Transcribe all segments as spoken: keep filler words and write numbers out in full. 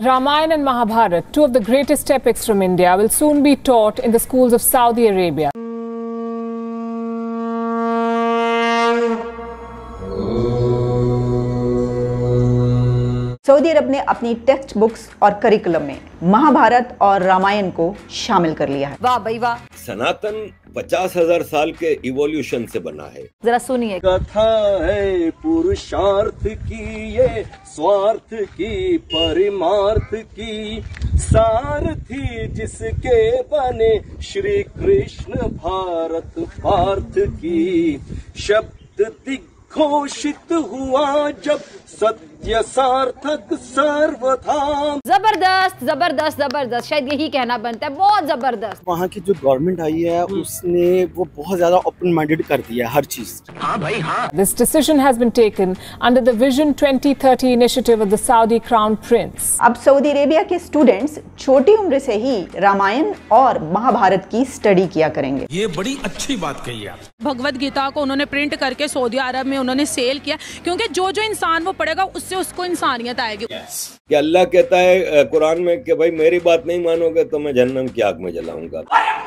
Ramayana and Mahabharata, two of the greatest epics from India, will soon be taught in the schools of Saudi Arabia. Saudi Arab ने अपनी text books और curriculum में महाभारत और रामायण को शामिल कर लिया है। वाह भाई वाह। सनातन पचास हजार साल के इवोल्यूशन से बना है। जरा सुनिए। कथा है पुरुषार्थ की, ये स्वार्थ की, परिमार्थ की, सारथी जिसके बने श्री कृष्ण भारत पार्थ की। शब्द दिग्घोषित हुआ जब सत्य सार्थक सर्वधाम। जबरदस्त जबरदस्त जबरदस्त, शायद यही कहना बनता है, बहुत जबरदस्त। वहाँ की जो गवर्नमेंट आई है उसने वो बहुत ज्यादा ओपन माइंडेड कर दिया है हर चीज। हाँ भाई हाँ। This decision has been taken under the Vision twenty thirty initiative of the Saudi Crown Prince. अब सऊदी अरेबिया के स्टूडेंट्स छोटी उम्र से ही रामायण और महाभारत की स्टडी किया करेंगे। ये बड़ी अच्छी बात कही आप। भगवत गीता को उन्होंने प्रिंट करके सऊदी अरब में उन्होंने सेल किया, क्योंकि जो जो इंसान वो पढ़ेगा उससे उसको इंसानियत आएगी। yes. कि अल्लाह कहता है कुरान में कि भाई मेरी बात नहीं मानोगे तो मैं जहन्नम की आग में जलाऊंगा।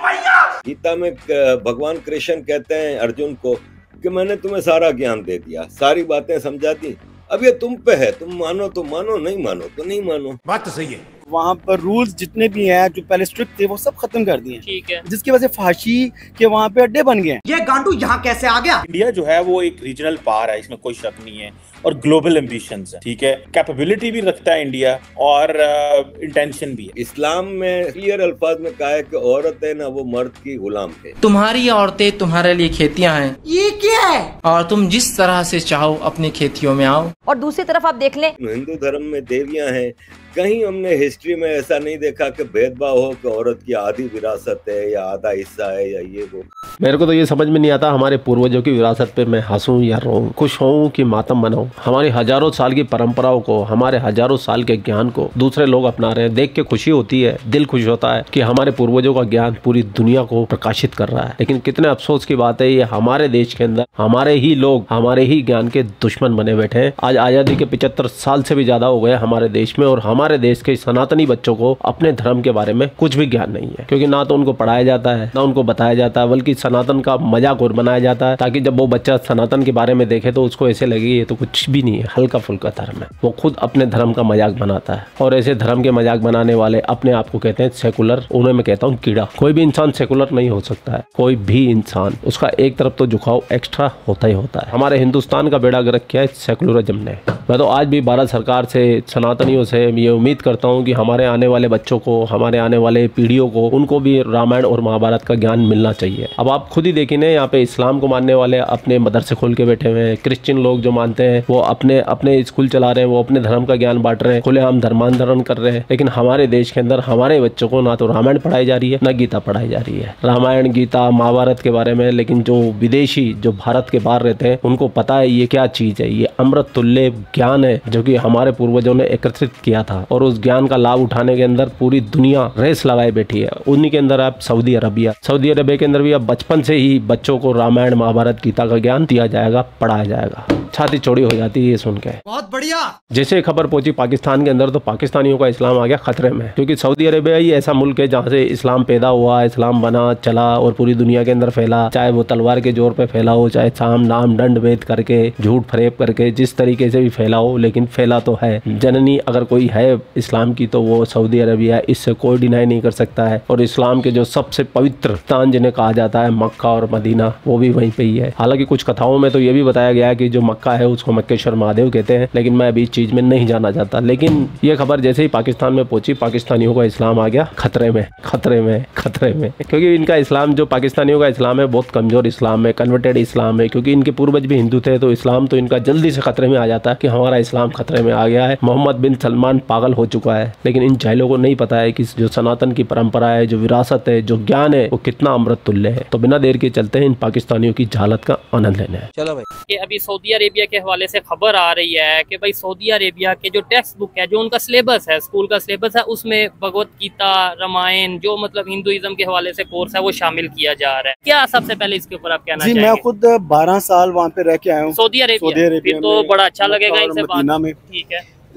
गीता में भगवान कृष्ण कहते हैं अर्जुन को कि मैंने तुम्हें सारा ज्ञान दे दिया, सारी बातें समझा दी, अब ये तुम पे है, तुम मानो तो मानो, नहीं मानो तो नहीं मानो। बात तो सही है। वहाँ पर रूल्स जितने भी हैं जो पहले स्ट्रिक्ट थे वो सब खत्म कर दिए। ठीक है। जिसकी वजह से फांसी के वहाँ पे अड्डे बन गए। ये गांडू यहाँ कैसे आ गया? इंडिया जो है वो एक रीजनल पावर है, इसमें कोई शक नहीं है, और ग्लोबल एम्बिशंस है। ठीक है, कैपेबिलिटी भी रखता है इंडिया और इंटेंशन uh, भी है। इस्लाम में क्लियर अल्फाज में कहा है कि औरत है ना वो मर्द की गुलाम है। तुम्हारी औरतें तुम्हारे लिए खेतियाँ हैं। ये क्या है? और तुम जिस तरह से चाहो अपनी खेतियों में आओ। और दूसरी तरफ आप देख लें, हिंदू धर्म में देवियां हैं, कहीं हमने हिस्ट्री में ऐसा नहीं देखा कि भेदभाव हो कि औरत की आधी विरासत है या आधा हिस्सा है या ये वो। मेरे को तो ये समझ में नहीं आता हमारे पूर्वजों की विरासत पे मैं हंसूं या रोऊं, खुश होऊं कि मातम मनाऊं। हमारी हजारों साल की परंपराओं को, हमारे हजारों साल के ज्ञान को दूसरे लोग अपना रहे हैं। देख के खुशी होती है, दिल खुश होता है कि हमारे पूर्वजों का ज्ञान पूरी दुनिया को प्रकाशित कर रहा है। लेकिन कितने अफसोस की बात है, ये हमारे देश के अंदर हमारे ही लोग हमारे ही ज्ञान के दुश्मन बने बैठे हैं। आज आजादी के पिछहत्तर साल से भी ज्यादा हो गए हमारे देश में, और हमारे देश के सनातनी बच्चों को अपने धर्म के बारे में कुछ भी ज्ञान नहीं है, क्योंकि ना तो उनको पढ़ाया जाता है ना उनको बताया जाता है, बल्कि सनातन का मजाक और बनाया जाता है ताकि जब वो बच्चा सनातन के बारे में देखे तो उसको ऐसे लगे ये तो कुछ भी नहीं है, हल्का फुल्का धर्म है। वो खुद अपने धर्म का मजाक बनाता है, और ऐसे धर्म के मजाक बनाने वाले अपने आप को कहते हैं सेकुलर। उन्हें मैं कहता हूँ कीड़ा। कोई भी इंसान सेकुलर नहीं हो सकता है, कोई भी इंसान, उसका एक तरफ तो झुकाव एक्स्ट्रा होता ही होता है। हमारे हिंदुस्तान का बेड़ा गर्क किया है सेकुलरिज्म ने। मैं तो आज भी भारत सरकार से, सनातनियों से ये उम्मीद करता हूँ कि हमारे आने वाले बच्चों को, हमारे आने वाले पीढ़ियों को, उनको भी रामायण और महाभारत का ज्ञान मिलना चाहिए। अब आप खुद ही देखिए ना, यहाँ पे इस्लाम को मानने वाले अपने मदरसे खोल के बैठे हुए हैं, क्रिश्चियन लोग जो मानते हैं वो अपने अपने स्कूल चला रहे हैं, वो अपने धर्म का ज्ञान बांट रहे हैं, खुलेआम धर्मांतरण कर रहे हैं। लेकिन हमारे देश के अंदर हमारे बच्चों को ना तो रामायण पढ़ाई जा रही है ना गीता पढ़ाई जा रही है। रामायण गीता महाभारत के बारे में, लेकिन जो विदेशी जो भारत के बाहर रहते हैं उनको पता है ये क्या चीज है। ये अमृत तुल्य ज्ञान है जो कि हमारे पूर्वजों ने एकत्रित किया था, और उस ज्ञान का लाभ उठाने के अंदर पूरी दुनिया रेस लगाए बैठी है। उन्हीं के अंदर आप सऊदी अरबिया सऊदी अरबिया के अंदर भी अब बचपन से ही बच्चों को रामायण महाभारत गीता का ज्ञान दिया जाएगा, पढ़ाया जाएगा। छाती चौड़ी हो जाती है ये सुन के। बहुत बढ़िया। जैसे खबर पहुंची पाकिस्तान के अंदर तो पाकिस्तानियों का इस्लाम आ गया खतरे में, क्योंकि सऊदी अरेबिया ही ऐसा मुल्क है जहाँ से इस्लाम पैदा हुआ, इस्लाम बना, चला और पूरी दुनिया के अंदर फैला। चाहे वो तलवार के जोर पे फैला हो, चाहे साम नाम दंड भेद करके, झूठ फरेब करके, जिस तरीके से भी फैला हो, लेकिन फैला तो है। जननी अगर कोई है इस्लाम की तो वो सऊदी अरेबिया, इससे कोई डिनाई नहीं कर सकता है। और इस्लाम के जो सबसे पवित्र स्थान जिन्हें कहा जाता है मक्का और मदीना, वो भी वहीं पे ही है। हालांकि कुछ कथाओं में तो ये भी बताया गया है कि जो मक्का है उसको मक्केश्वर महादेव कहते हैं, लेकिन मैं अभी इस चीज में नहीं जाना चाहता। लेकिन ये खबर जैसे ही पाकिस्तान में पहुंची, पाकिस्तानियों का इस्लाम आ गया खतरे में, खतरे में, खतरे में। क्योंकि इनका इस्लाम, जो पाकिस्तानियों का इस्लाम है, बहुत कमजोर इस्लाम है, कन्वर्टेड इस्लाम है। क्योंकि इनके पूर्वज भी हिंदू थे, तो इस्लाम तो इनका जल्दी से खतरे में आ जाता है कि हमारा इस्लाम खतरे में आ गया है, मोहम्मद बिन सलमान पागल हो चुका है। लेकिन इन जाहिलों को नहीं पता है कि जो सनातन की परंपरा है, जो विरासत है, जो ज्ञान है, वो कितना अमृत तुल्य है। तो बिना देर के चलते हैं इन पाकिस्तानियों की जहालत का आनंद लेने। चलो भाई। कि अभी सऊदी अरेबिया के हवाले से खबर आ रही है कि भाई सऊदी अरेबिया के जो टेक्स्ट बुक है, जो उनका सिलेबस है, स्कूल का सिलेबस है, उसमें भगवत गीता, रामायण, जो मतलब हिंदुइज्म के हवाले से कोर्स है, वो शामिल किया जा रहा है। क्या सबसे पहले इसके ऊपर आप कहना चाहेंगे? मैं खुद बारह साल वहाँ पे रह के आया हूँ सऊदी अरेबिया, फिर तो बड़ा अच्छा लगेगा इनसे बात। में ठीक है।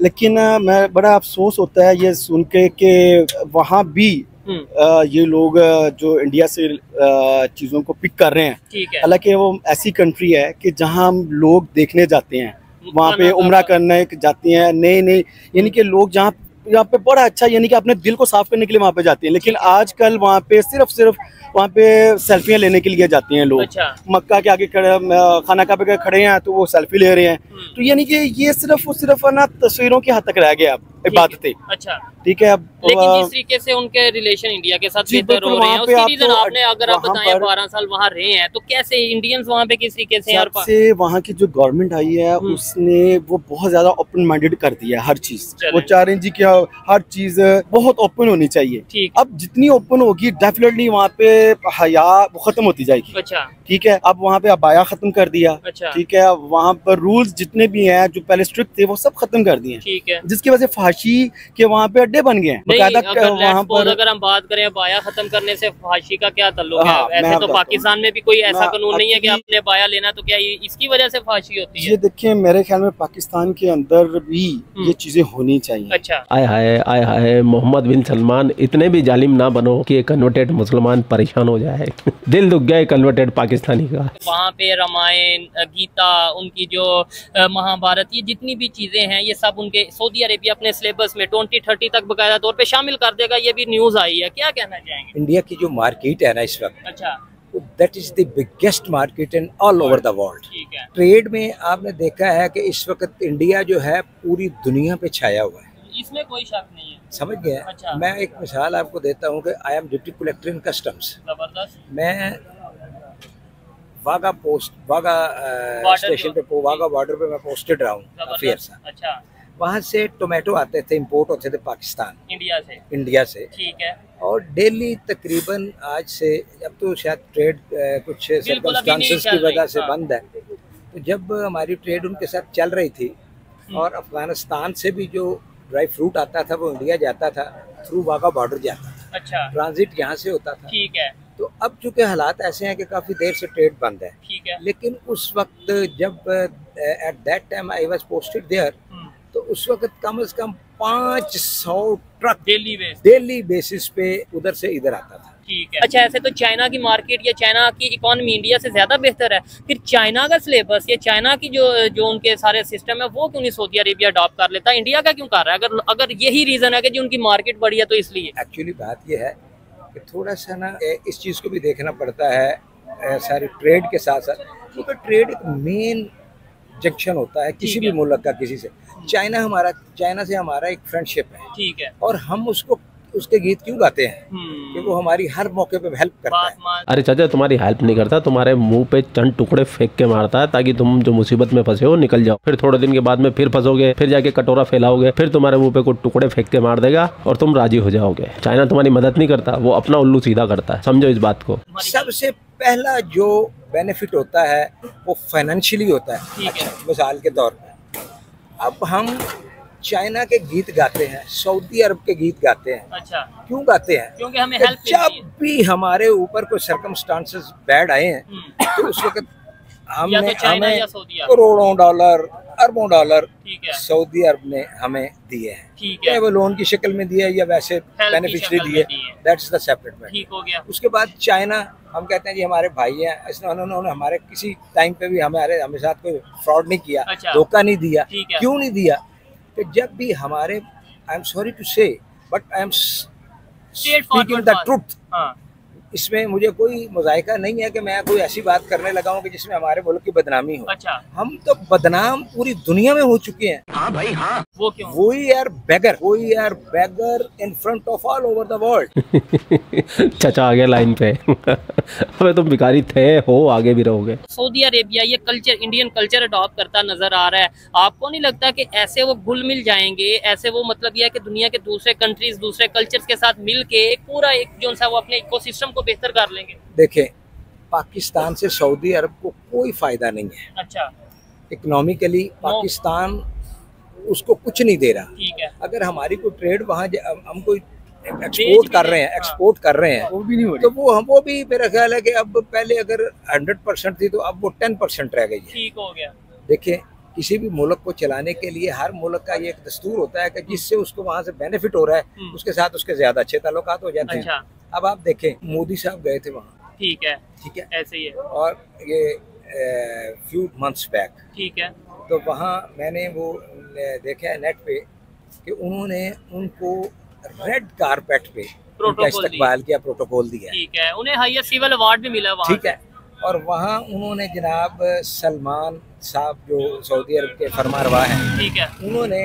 लेकिन मैं बड़ा अफसोस होता है ये सुन के कि वहाँ भी आ, ये लोग जो इंडिया से चीज़ों को पिक कर रहे हैं, हालांकि वो ऐसी कंट्री है कि जहाँ हम लोग देखने जाते हैं, वहाँ पे उम्रा करने जाते हैं, नए नए यानी कि लोग जहाँ यहाँ पे बड़ा अच्छा यानी कि अपने दिल को साफ करने के लिए वहाँ पे जाते हैं। लेकिन आजकल वहाँ पे सिर्फ सिर्फ वहाँ पे सेल्फियाँ लेने के लिए जाते हैं लोग। अच्छा। मक्का के आगे खड़े, खाना का पे खड़े हैं तो वो सेल्फी ले रहे हैं। तो यानी कि ये सिर्फ सिर्फ ना तस्वीरों की हद तक रह गया अब इबादतें। अच्छा ठीक है। अब लेकिन जिस तरीके से उनके रिलेशन इंडिया के साथ बेहतर हो रहे हैं, उसकी रीजन आपने अगर आप बताएं, बारह साल वहाँ रहे हैं तो कैसे इंडियंस वहाँ पे किस तरीके से? सबसे वहाँ की जो गवर्नमेंट आई है उसने वो बहुत ज्यादा ओपन माइंडेड कर दिया है हर चीज। वो चाह रहे हैं जी कि हर चीज बहुत ओपन होनी चाहिए। अब जितनी ओपन होगी डेफिनेटली वहाँ पे हया वो खत्म होती जाएगी। अच्छा। ठीक है। अब वहाँ पे अबाया खत्म कर दिया। अच्छा। ठीक है। वहाँ पर रूल्स जितने भी हैं जो पहले स्ट्रिक्ट थे वो सब खत्म कर दिए। ठीक है। जिसकी वजह से फांसी के वहाँ पे अड्डे बन गए हैं। अगर वहाँ पर अगर हम बात करें बाया खत्म करने से फांसी का क्या ताल्लुक है? ऐसे तो पाकिस्तान में भी कोई ऐसा कानून नहीं है कि आपने बाया लेना तो क्या इसकी वजह से फांसी होती है? ये देखिए मेरे ख्याल में पाकिस्तान के अंदर भी ये चीजें होनी चाहिए। अच्छा। आय हाय आय हाय मोहम्मद बिन सलमान इतने भी जालिम ना बनो कि कन्वर्टेड मुसलमान परेशान हो जाए। दिल दुख गया कन्वर्टेड पाकिस्तानी का। वहाँ पे रामायण, गीता, उनकी जो महाभारत, ये जितनी भी चीजें हैं ये सब उनके सऊदी अरेबिया अपने सिलेबस में ट्वेंटी थर्टी तक बकायदा तौर पे शामिल कर देगा। ये भी न्यूज आई है, क्या कहना चाहेंगे? इंडिया की जो मार्केट है ना इस वक्त, अच्छा, that is the biggest market in all over the world. ठीक है। ट्रेड में आपने देखा है कि इस वक्त इंडिया जो है पूरी दुनिया पे छाया हुआ है, इसमें कोई शक नहीं है। समझ गए? अच्छा। मैं एक मिसाल आपको देता हूँ कि I am duty collector in customs. जबरदस्त। मैं वागा पोस्ट वागा स्टेशन पे वागा बॉर्डर पे मैं पोस्टेड रहा हूँ काफी अर्सा। अच्छा। वहाँ से टोमेटो आते थे, इंपोर्ट होते थे पाकिस्तान, इंडिया से इंडिया से। ठीक है। और डेली तकरीबन आज से, अब तो शायद ट्रेड कुछ सर्कमस्टांसेस की वजह से बंद है, तो जब हमारी ट्रेड उनके साथ चल रही थी और अफगानिस्तान से भी जो ड्राई फ्रूट आता था वो इंडिया जाता था, थ्रू वाघा बॉर्डर जाता था। अच्छा। ट्रांजिट यहाँ से होता था। ठीक है। तो अब चूंकि हालात ऐसे हैं कि काफी देर से ट्रेड बंद है। ठीक है। लेकिन उस वक्त जब at that time I was posted there, तो उस वक्त कम से कम पाँच सौ truck daily base daily basis पे उधर से इधर आता था। ठीक है। अच्छा, ऐसे तो चाइना की मार्केट या चाइना की इकोनॉमी इंडिया से ज्यादा बेहतर है, फिर चाइना का सिलेबस या चाइना की जो जो उनके सारे सिस्टम है वो क्यों नहीं सऊदी अरेबिया अडॉप्ट कर लेता, इंडिया का क्यों कर रहा है? अगर अगर यही रीजन है कि जो उनकी मार्केट बड़ी है तो इसलिए। एक्चुअली बात यह है कि थोड़ा सा ना इस चीज को भी देखना पड़ता है सारी ट्रेड के साथ साथ, क्योंकि ट्रेड एक मेन जंक्शन होता है किसी भी मुल्क का किसी से। चाइना हमारा चाइना से हमारा एक फ्रेंडशिप है। ठीक है। और हम उसको उसके गीत क्यों गाते हैं कि वो हमारी हर मौके पे हेल्प करता है। अरे चाचा तुम्हारी हेल्प नहीं करता, तुम्हारे मुंह पे चंद टुकड़े फेंक के मारता है ताकि तुम जो मुसीबत में फंसे हो निकल जाओ। फिर थोड़े दिन के बाद में फिर फंसोगे, फिर जाके कटोरा फैलाओगे, फिर तुम्हारे मुंह पे कोई टुकड़े फेंक के मार देगा और तुम राजी हो जाओगे। चाइना तुम्हारी मदद नहीं करता, वो अपना उल्लू सीधा करता है, समझो इस बात को। सबसे पहला जो बेनिफिट होता है वो फाइनेंशियली होता है। अच्छा, मिसाल के तौर पर अब हम चाइना के गीत गाते हैं, सऊदी अरब के गीत गाते हैं। अच्छा। क्यों गाते हैं? क्योंकि हमें हेल्प जब भी हमारे ऊपर कोई सर्कमस्टांसेस बैड आए हैं तो उस वक्त हमने तो हमें करोड़ों डॉलर अरबों डॉलर सऊदी अरब ने हमें दिए हैं। चाहे वो लोन की शक्ल में दिए या वैसे बेनिफिशियरी दिए, दैट्स द सेपरेट मैटर। ठीक हो गया। उसके बाद चाइना, हम कहते हैं जी हमारे भाई हैं, इसने उन्होंने हमारे किसी टाइम पे भी हमारे हमारे साथ कोई फ्रॉड नहीं किया, धोखा नहीं दिया। क्यों नहीं दिया? कि जब भी हमारे, I am sorry to say but I am speaking the truth, इसमें मुझे कोई मुजाहिका नहीं है कि मैं कोई ऐसी बात करने लगा हूँ कि जिसमें हमारे मुल्क की बदनामी हो। अच्छा। हम तो बदनाम पूरी दुनिया में हो चुके हैं। हाँ भाई हाँ। वो क्यों? We are beggar, we are beggar in front of all over the world. चाचा आ गया लाइन पे। अबे तुम भिखारी थे, हो, आगे भी रहोगे। सऊदी अरेबिया ये कल्चर, इंडियन कल्चर अडॉप्ट करता नजर आ रहा है, आपको नहीं लगता कि ऐसे वो घुल मिल जाएंगे? ऐसे वो मतलब यह है कि दुनिया के दूसरे कंट्रीज, दूसरे कल्चर्स के साथ मिल के एक पूरा एक जो सा वो अपने इकोसिस्टम को बेहतर कर लेंगे। देखें, पाकिस्तान से सऊदी अरब को कोई फायदा नहीं है। अच्छा। इकोनॉमिकली पाकिस्तान उसको कुछ नहीं दे रहा। ठीक है। अगर हमारी कोई ट्रेड वहाँ हम कोई एक्सपोर्ट कर रहे हैं, एक्सपोर्ट कर रहे हैं, वो भी नहीं हो रही, तो वो हम वो भी मेरा ख्याल है कि अब पहले अगर हंड्रेड परसेंट थी तो अब वो टेन परसेंट रह गई है। ठीक हो गया। देखिए, किसी भी मुल्क को चलाने के लिए हर मुल्क का ये एक दस्तूर होता है कि जिससे उसको वहाँ से बेनिफिट हो रहा है उसके साथ उसके ज्यादा अच्छे ताल्लुकात हो जाते अच्छा। हैं। अब आप देखें मोदी साहब गए थे वहाँ, ठीक है ठीक है, ऐसे ही है, और ये फ्यू मंथ्स बैक, ठीक है, तो वहाँ मैंने वो देखा है नेट पे कि उन्होंने उनको रेड कारपेट पे उनका इस्तकबाल किया, प्रोटोकॉल दिया, ठीक है, उन्हें हाईएस्ट सिविल अवार्ड भी मिला वहाँ, ठीक है। और वहाँ उन्होंने जनाब सलमान साहब जो सऊदी अरब के फरमारवा हैं, ठीक है, उन्होंने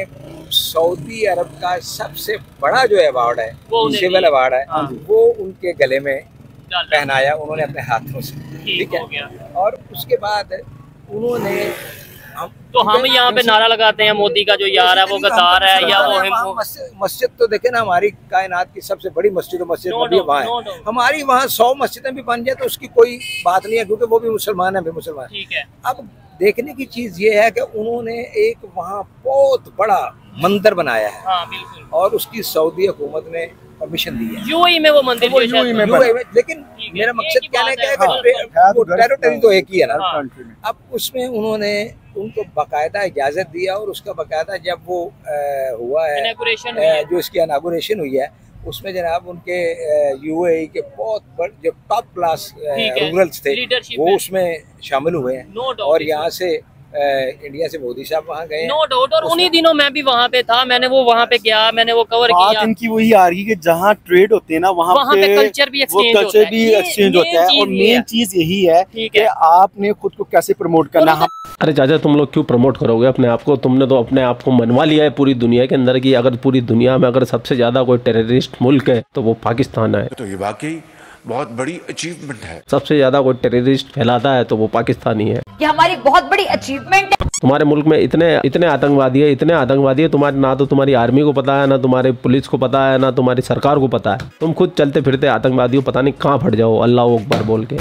सऊदी अरब का सबसे बड़ा जो अवार्ड है सिविल अवार्ड है, हाँ। वो उनके गले में पहनाया उन्होंने अपने हाथों से, ठीक है। और उसके बाद उन्होंने हम, तो हम यहाँ पे नारा लगाते हैं मोदी का जो यार है वो गद्दार है या वो मस्जिद तो देखे ना, हमारी कायनात की सबसे बड़ी मस्जिद मस्जिद नबी वहाँ है, हमारी वहाँ सौ मस्जिदें भी बन जाए तो उसकी कोई बात नहीं है क्योंकि वो भी मुसलमान है, भी मुसलमान, ठीक है। अब देखने की चीज ये है कि उन्होंने एक वहाँ बहुत बड़ा मंदिर बनाया है, हाँ, बिल्कुल, और उसकी सऊदी हुकूमत ने परमिशन दी है, यूएई में वो मंदिर, वो यूएई में, में, लेकिन मेरा मकसद कहने का है कि टेरिटरी तो एक ही है ना, अब उसमें उन्होंने उनको बाकायदा इजाजत दिया और उसका बाकायदा जब वो आ, हुआ है आ, जो इसकी इनागुरेशन हुई है उसमें जनाब उनके यूएई के बहुत बड़े जो टॉप क्लास रूरल्स थे वो उसमें शामिल हुए हैं, और यहाँ से इंडिया से मोदी साहब वहाँ गए, नो डाउट। और उन्हीं दिनों मैं भी वहाँ पे था, मैंने वो वहाँ पे गया, मैंने वो कवर बात किया। इनकी वही आ रही है कि जहाँ ट्रेड होते हैं ना वहाँ, वहाँ पे कल्चर भी एक्सचेंज होता है, भी एक्सचेंज होता है, और मेन चीज यही है कि आपने खुद को कैसे प्रमोट करना। अरे चाचा तुम लोग क्यों प्रमोट करोगे अपने आप को? तुमने तो अपने आप को मनवा लिया है पूरी दुनिया के अंदर की अगर पूरी दुनिया में अगर सबसे ज्यादा कोई टेररिस्ट मुल्क है तो वो पाकिस्तान है। तो ये वाकई बहुत बड़ी अचीवमेंट है। सबसे ज्यादा कोई टेररिस्ट फैलाता है तो वो पाकिस्तानी है। ये हमारी बहुत बड़ी अचीवमेंट है। तुम्हारे मुल्क में इतने इतने आतंकवादी है, इतने आतंकवादी है, तुम्हारे ना तो तुम्हारी आर्मी को पता है, ना तुम्हारे पुलिस को पता है, ना तुम्हारी सरकार को पता है। तुम खुद चलते फिरते आतंकवादियों पता नहीं कहाँ फट जाओ अल्लाह अकबर बोल के।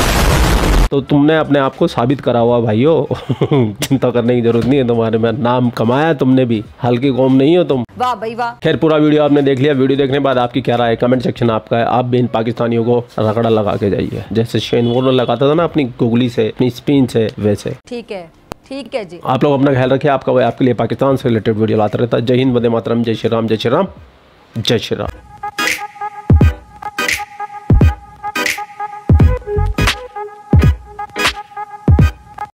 तो तुमने अपने आप को साबित करा हुआ भाइयों चिंता करने की जरूरत नहीं है, तुम्हारे में नाम कमाया तुमने भी, हल्की कौम नहीं हो तुम। वाह भाई वाह। खैर पूरा वीडियो आपने देख लिया, वीडियो देखने के बाद आपकी क्या राय है कमेंट सेक्शन आपका है। आप भी इन पाकिस्तानियों को रगड़ा लगा के जाइए जैसे शेन वॉर्न लगाता था ना अपनी गुगली से, अपनी स्पिन से, वैसे। ठीक है ठीक है जी। आप लोग अपना ख्याल रखिए, आपका आपके लिए पाकिस्तान से रिलेटेड वीडियो लाता रहता है। जय हिंद, वंदे मातरम, जय श्री राम, जय श्री राम, जय श्री राम।